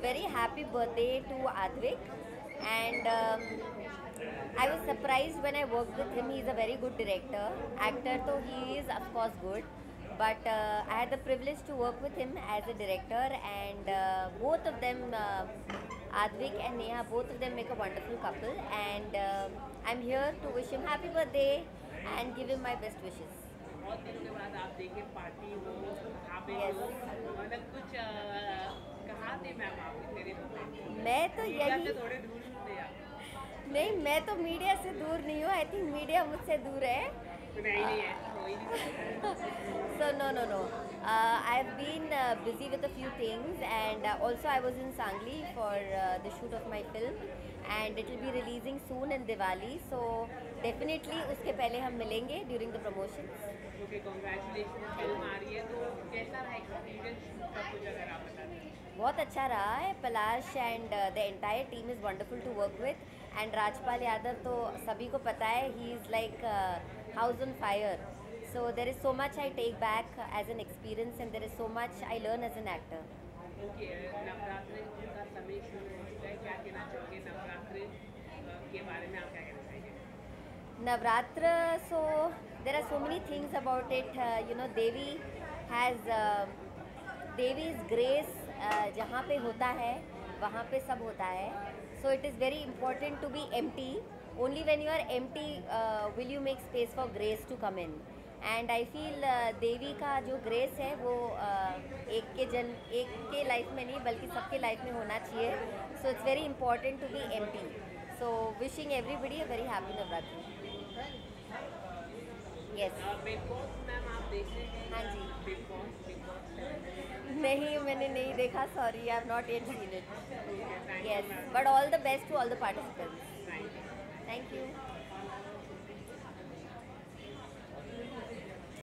very happy birthday to Advik, and I was surprised when I worked with him. He's a very good director. Actor, though he is of course good, but I had the privilege to work with him as a director, and both of them, Advik and Neha, both of them make a wonderful couple, and I'm here to wish him happy birthday and give him my best wishes. बहुत दिनों के बाद आप देखे party हो आप Yes. मतलब कुछ कहाँ थे मैम आप इतने दिनों से मैं तो मीडिया यही से थोड़े दूर थे आप नहीं, मैं तो मीडिया से दूर नहीं हूँ. आई थिंक मीडिया मुझसे दूर है. नहीं है हो ही नहीं सकता So no. I've been busy with a few things, and also I was in Sangli for the shoot of my film, and it will be releasing soon in Diwali. So definitely उसके पहले हम मिलेंगे during the promotions. Okay congratulation film आ रही है तो कैसा रहा एक्सपीरियंस सब कुछ अगर आप बता दें बहुत अच्छा रहा है. Palash and the entire team is wonderful to work with, and Rajpal Yadav तो सभी को पता है, he is like house on fire. So there is so much I take back as an experience, and there is so much I learn as an actor. Okay Navratra का समय शुरू हो चुका है क्या कहना चाहोगे नवरात्र के बारे में आप क्या कहना चाहेंगे Navratra, so there are so many things about it. Devi has Devi's grace. जहाँ पे होता है वहाँ पे सब होता है. So it is very important to be empty. Only when you are empty will you make space for grace to come in. And I feel देवी का जो ग्रेस है वो एक के लाइफ में नहीं बल्कि सबके लाइफ में होना चाहिए. So it's very important to be empty. So wishing everybody a very happy Navratri. Yes. Big boss ma'am आप देख रहे हैं हाँ जी. बिग बॉस नहीं, मैंने नहीं देखा. Sorry, I have not yet seen it. Thank yes, you but all the best to all the participants. Ma'am thank you.